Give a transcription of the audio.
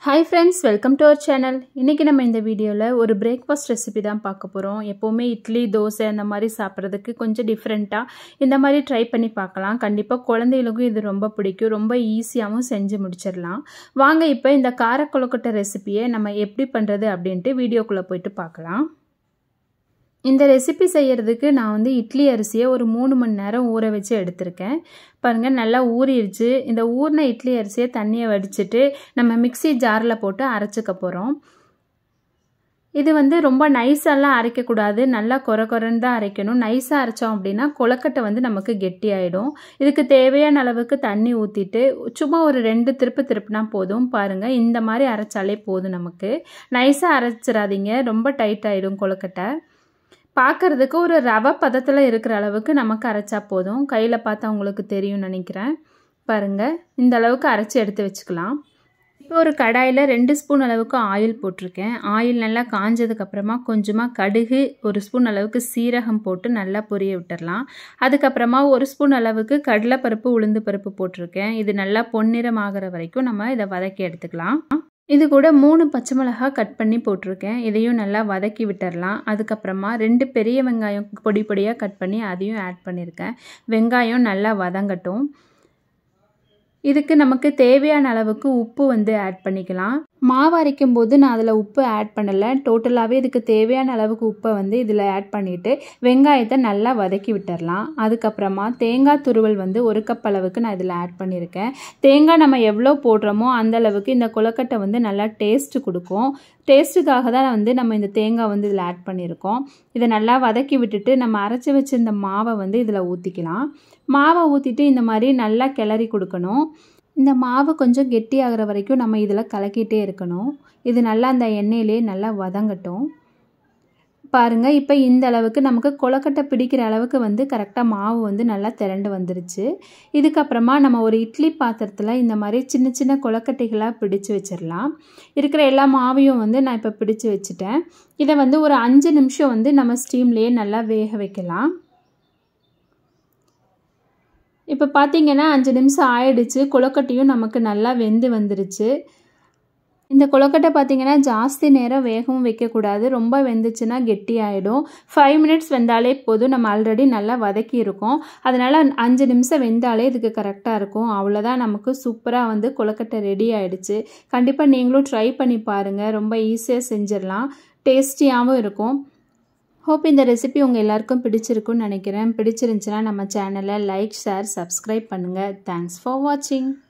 Hi friends, welcome to our channel. இன்னைக்கு நம்ம இந்த வீடியோல ஒரு பிரேக்ஃபாஸ்ட் ரெசிபி தான் பார்க்க போறோம். எப்பவுமே இட்லி, தோசை அந்த மாதிரி சாப்பிடுறதுக்கு கொஞ்சம் டிஃபரெண்டா இந்த மாதிரி ட்ரை பண்ணி பார்க்கலாம். கண்டிப்பா குழந்தைகளுக்கும் இது ரொம்ப பிடிக்கும். ரொம்ப ஈஸியாவும் செஞ்சு முடிச்சிடலாம். வாங்க இப்போ இந்த கார கொழுக்கட்டை ரெசிபியை நம்ம எப்படி பண்றது அப்படின்ட்டு வீடியோக்குள்ள போயிட்டு பார்க்கலாம். இந்த ரெசிபி செய்யறதுக்கு நான் வந்து இட்லி அரிசியை ஒரு 3 மணி நேரம் ஊற வச்சு எடுத்திருக்கேன். பாருங்க நல்லா ஊறிடுச்சு. இந்த ஊறின இட்லி அரிசியை தண்ணியை வடிச்சிட்டு நம்ம மிக்ஸி ஜாரில் போட்டு அரைச்சிக்க போகிறோம். இது வந்து ரொம்ப நைஸாலாம் அரைக்கக்கூடாது, நல்லா கொரன்னு தான் அரைக்கணும். நைஸாக அரைச்சோம் அப்படின்னா கொழுக்கட்டை வந்து நமக்கு கெட்டி ஆகிடும். இதுக்கு தேவையான அளவுக்கு தண்ணி ஊற்றிட்டு சும்மா ஒரு 2 திருப்புனா போதும். பாருங்கள் இந்த மாதிரி அரைச்சாலே போதும். நமக்கு நைஸாக அரைச்சிடாதீங்க, ரொம்ப டைட் ஆகிடும் கொழுக்கட்டை. பார்க்கறதுக்கு ஒரு ரவை பதத்தில் இருக்கிற அளவுக்கு நமக்கு அரைச்சா போதும். கையில் பார்த்தா உங்களுக்கு தெரியும்னு நினைக்கிறேன். பாருங்கள் இந்த அளவுக்கு அரைச்சி எடுத்து வச்சுக்கலாம். இப்போ ஒரு கடாயில் 2 ஸ்பூன் அளவுக்கு ஆயில் போட்டிருக்கேன். ஆயில் நல்லா காஞ்சதுக்கப்புறமா கொஞ்சமாக கடுகு, 1 ஸ்பூன் அளவுக்கு சீரகம் போட்டு நல்லா பொரிய விட்டுடலாம். அதுக்கப்புறமா 1 ஸ்பூன் அளவுக்கு கடலைப்பருப்பு, உளுந்து பருப்பு போட்டிருக்கேன். இது நல்லா பொன்னிறம் ஆகிற வரைக்கும் நம்ம இதை வதக்கி எடுத்துக்கலாம். இது கூட 3 பச்சை மிளகாய் கட் பண்ணி போட்டிருக்கேன். இதையும் நல்லா வதக்கி விட்டுடலாம். அதுக்கப்புறமா 2 பெரிய வெங்காயம் பொடி பொடியாக கட் பண்ணி அதையும் ஆட் பண்ணியிருக்கேன். வெங்காயம் நல்லா வதங்கட்டும். இதுக்கு நமக்கு தேவையான அளவுக்கு உப்பு வந்து ஆட் பண்ணிக்கலாம். மாவு அரைக்கும் போது நான் அதில் உப்பு ஆட் பண்ணலை. டோட்டலாகவே இதுக்கு தேவையான அளவுக்கு உப்பை வந்து இதில் ஆட் பண்ணிவிட்டு வெங்காயத்தை நல்லா வதக்கி விட்டுடலாம். அதுக்கப்புறமா தேங்காய் துருவல் வந்து 1 கப் அளவுக்கு நான் இதில் ஆட் பண்ணியிருக்கேன். தேங்காய் நம்ம எவ்வளோ போடுறோமோ அந்த அளவுக்கு இந்த கொழுக்கட்டை வந்து நல்லா டேஸ்ட்டு கொடுக்கும். டேஸ்ட்டுக்காக தான் வந்து நம்ம இந்த தேங்காய் வந்து இதில் ஆட் பண்ணியிருக்கோம். இதை நல்லா வதக்கி விட்டுட்டு நம்ம அரைச்சி வச்சிருந்த மாவை வந்து இதில் ஊற்றிக்கலாம். மாவை ஊற்றிட்டு இந்த மாதிரி நல்லா கிளறி கொடுக்கணும். இந்த மாவு கொஞ்சம் கெட்டி ஆகிற வரைக்கும் நம்ம இதில் கலக்கிட்டே இருக்கணும். இது நல்லா அந்த எண்ணெயிலே நல்லா வதங்கட்டும். பாருங்கள் இப்போ இந்த அளவுக்கு நமக்கு கொழுக்கட்டை பிடிக்கிற அளவுக்கு வந்து கரெக்டாக மாவு வந்து நல்லா திரண்டு வந்துருச்சு. இதுக்கப்புறமா நம்ம ஒரு இட்லி பாத்திரத்தில் இந்த மாதிரி சின்ன சின்ன கொழுக்கட்டைகளாக பிடிச்சு வச்சிடலாம். இருக்கிற எல்லா மாவையும் வந்து நான் இப்போ பிடிச்சு வச்சுட்டேன். இதை வந்து ஒரு 5 நிமிஷம் வந்து நம்ம ஸ்டீம்லேயே நல்லா வேக வைக்கலாம். இப்போ பார்த்தீங்கன்னா 5 நிமிஷம் ஆயிடுச்சு. கொழுக்கட்டையும் நமக்கு நல்லா வெந்து வந்துருச்சு. இந்த கொழுக்கட்டை பார்த்தீங்கன்னா ஜாஸ்தி நேரம் வேகவும் வைக்கக்கூடாது, ரொம்ப வெந்துச்சுன்னா கெட்டி ஆகிடும். 5 மினிட்ஸ் வெந்தாலே போதும். நம்ம ஆல்ரெடி நல்லா வதக்கி இருக்கோம். அதனால் 5 நிமிஷம் வெந்தாலே இதுக்கு கரெக்டாக இருக்கும். அவ்வளோதான், நமக்கு சூப்பராக வந்து கொழுக்கட்டை ரெடி ஆகிடுச்சு. கண்டிப்பாக நீங்களும் ட்ரை பண்ணி பாருங்கள். ரொம்ப ஈஸியாக செஞ்சிடலாம், டேஸ்டியாகவும் இருக்கும். ஹோப் இந்த ரெசிபி உங்கள் எல்லாருக்கும் பிடிச்சிருக்குன்னு நினைக்கிறேன். பிடிச்சிருந்துச்சுன்னா நம்ம சேனலை லைக், ஷேர், சப்ஸ்கிரைப் பண்ணுங்கள். தேங்க்ஸ் ஃபார் வாட்சிங்.